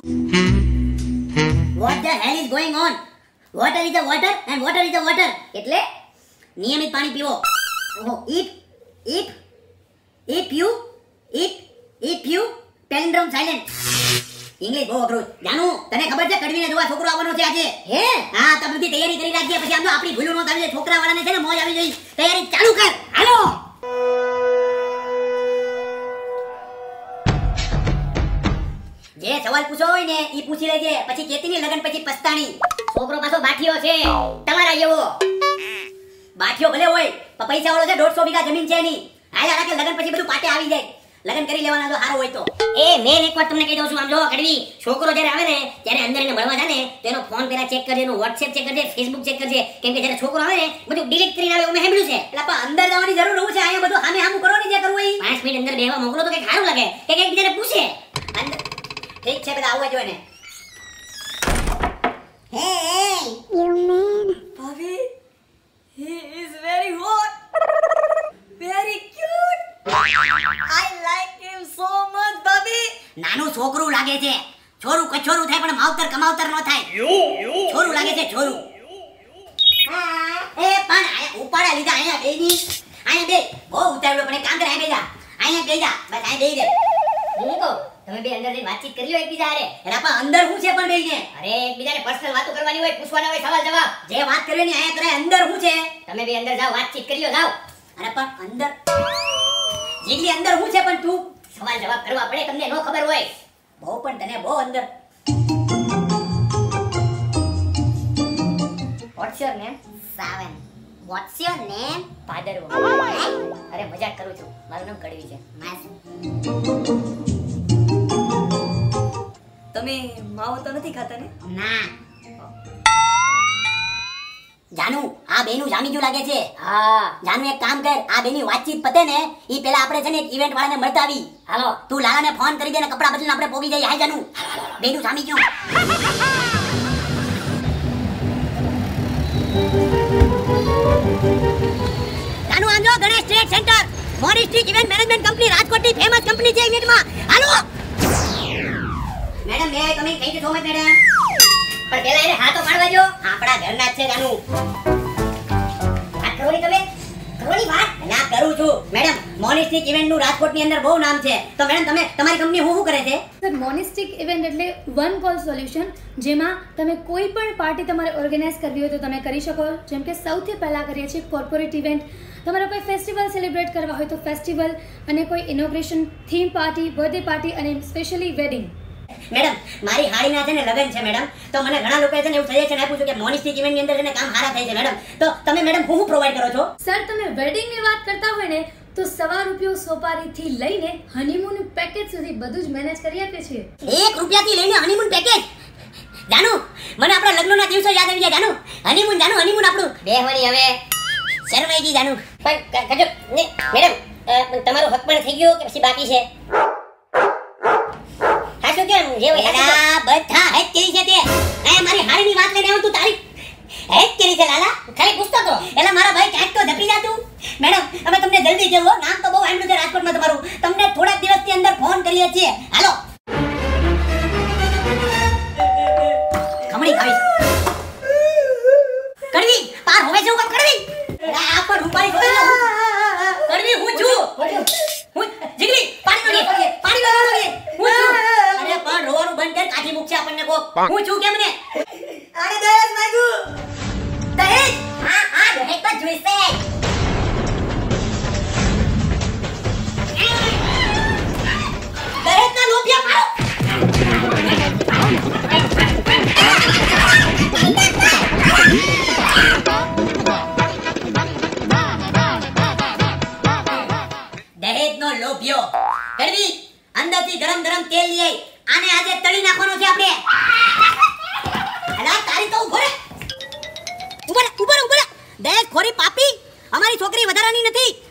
What the hell is going on? Water is the water and water is the water. એટલે નિયમિત પાણી પીવો. If you palindrome silent. English બહુ અઘરું. જાનુ તને ખબર છે કડવીને જોવા છોકરો આવવાનો છે આજે? હે? હા, તો બધી તૈયારી કરી રાખજે પછી આમ તો આપણી ભૂલું નો થાય છે છોકરા વાળાને છે ને મોજ આવી જઈ. તૈયારી ચાલુ કર. હાલો. જે સવાલ પૂછો હોય ને ઈ પૂછી લેજે પછી કેતીની લગન પછી પસ્તાણી. છોકરો પાછો બાઠિયો છે તમારા જેવો. બાઠિયો ભલે હોય પણ પૈસા વાળો છે 150 વીઘા જમીન છે એની. હાલા રાખે લગન પછી બધું પાટે આવી જાય. લગન કરી લેવાના તો સારું હોય તો. મેં એક વાર તમને કહી દઉં છું આમ જો કડવી છોકરો જ્યારે આવે ને ત્યારે અંદર એને મળવા જાય ને તેનો ફોન પેલા ચેક કરજે, એનો WhatsApp ચેક કરજે, Facebook ચેક કરજે કેમ કે જ્યારે છોકરો આવે ને બધું ડિલીટ કરીને આવે એવું મેં સાંભળ્યું છે. એટલે પણ અંદર જવાની જરૂર ન છે અહીંયા બધું સામે સામું કરો ને જે કરવું હોય 5 મિનિટ અંદર બેહવા મોકલો તો કંઈક સારું લાગે કે એકબીજાને પૂછે. અંદર ઠીક છે બધા આવવા જોઈએ ને. Hey you man Bobby he is very hot very cute I like him so much Bobby. નાનું છોકરું લાગે છે. છોરું કછોરું થાય પણ માવતર કમાવતર ન થાય. છોરું લાગે છે છોરું. પણ આયા ઉપાડા લીધા આયા બેની. આયા બે બહુ ઉતાવળો પણ એક કામ કર આયા બેજા. આયા બેજા બસ આયા બેઈ દે. હું તો તમે બે અંદર જઈને વાતચીત કરી લો એકબીજા હારે. એલા પણ અંદર હું છે પણ બેઈને? અરે એકબીજાને પર્સનલ વાતો કરવાની હોય, પૂછવાના હોય સવાલ જવાબ. જે વાત કરવાની આયા કરે અંદર હું છે? તમે બે અંદર જાઓ વાતચીત કરી લો જાઓ. અરે પણ અંદર જીગલી અંદર હું છે પણ તું સવાલ જવાબ કરવા પડે તમને નો ખબર હોય. બહુ પણ તને બહુ અંદર. What's your name? Savan. What's your name? Bhadarvo. અરે મજાક કરું છું. મારું નામ કડવી છે. તમે માવો તો નથી ખાતા ને? ના. જાનુ આ બેનું જામી ગયું લાગે છે. હા જાનુ એક કામ કર આ બેની વાતચીત પતે ને ઈ પેલા આપણે છે ને એક ઇવેન્ટ વાળાને મળતા આવી. હાલો તું લાલાને ફોન કરી દે ને કપડા બદલીને આપણે પોગી જઈએ. હાય જાનુ બેનું જામી ગયું. જાનુ આમ જો Ganesh trade centre Monistic event management company રાજકોટની ફેમસ કંપની છે ઇવેન્ટમાં. હાલો મેડમ મે તમે thank you so much madam. પણ પેલા એને હાથો પાડવા જો આપણા ઘરના જ છે જાનુ. આ કરોની તમે કરોની વાત ના કરું છું મેડમ. મોનિસ્ટિક ઇવેન્ટ નું રાજકોટની અંદર બહુ નામ છે તો મેડમ તમે તમારી કંપની શું કરે છે? સર મોનિસ્ટિક ઇવેન્ટ એટલે વન કોલ સોલ્યુશન જેમાં તમે કોઈ પણ પાર્ટી તમારે ઓર્ગેનાઇઝ કરવી હોય તો તમે કરી શકો. જેમ કે સૌથી પહેલા કરીએ છીએ કોર્પોરેટ ઇવેન્ટ. તમારે કોઈ ફેસ્ટિવલ સેલિબ્રેટ કરવા હોય તો ફેસ્ટિવલ અને કોઈ inauguration, theme party, birthday party અને સ્પેશિયલી વેડિંગ. મેડમ મારી હાડીના છે ને લગન છે મેડમ તો મને ઘણા લોકોએ છે ને એવું સજેશન આપ્યું છે કે મોનિસ્ટિક ઇવેન્ટની અંદર છે ને કામ સારા થાય છે મેડમ. તો તમે મેડમ શું પ્રોવાઈડ કરો છો? સર તમે વેડિંગની વાત કરતા હોય ને તો ₹1 સોપારીથી લઈને હનીમૂન પેકેજ સુધી બધું જ મેનેજ કરી આપીએ છીએ. ₹1 થી લઈને હનીમૂન પેકેજ? જાનુ મને આપણા લગ્નના દિવસો યાદ આવી ગયા જાનુ. હનીમૂન આપણું બેહવાની હવે શરમાઈ ગઈ જાનુ. પણ કજો ને મેડમ તમારો હક પણ થઈ ગયો કે પછી બાકી છે? હાચું કેમ જે હોય એલા બધા હેક કરી છે તે. આ મારી હાડીની વાત લઈને આવું તું તારી હેક કરી છે લાલા. ખાલી પૂછતો તો એલા મારા ભાઈ ક્યાંક તો ધપી જા તું. મેડમ અમે તમને જલ્દી જેવો નામ તો બહુ આંડું છે રાજકોટમાં તમારું. તમને થોડા દિવસની અંદર ફોન કરીએ છીએ. હાલો ખમણી ખાવી કડવી પાર હોવે છે હું કડવી. આ પર રૂપાળી કડવી હું છું હું જીગલી પાણી નો હું છું. અરે પણ રોવાનું બંધ કર કાઠી મુક છે આપણને કો. હું છું કેમ ને? અરે દહેજ માંગુ. દહેજ? હા દહેજ તો જોઈશે. દહેજ ના લોભિયા મારો. દહેજ નો લોભિયો કરવી અંદરથી ગરમ તેલ લઈ આને આજે તળી નાખવાનો છે આપણે. અલા તારી તો ઉભો રે. ઉભો દહેજ ખોરી પાપી અમારી છોકરી વધારાની નથી.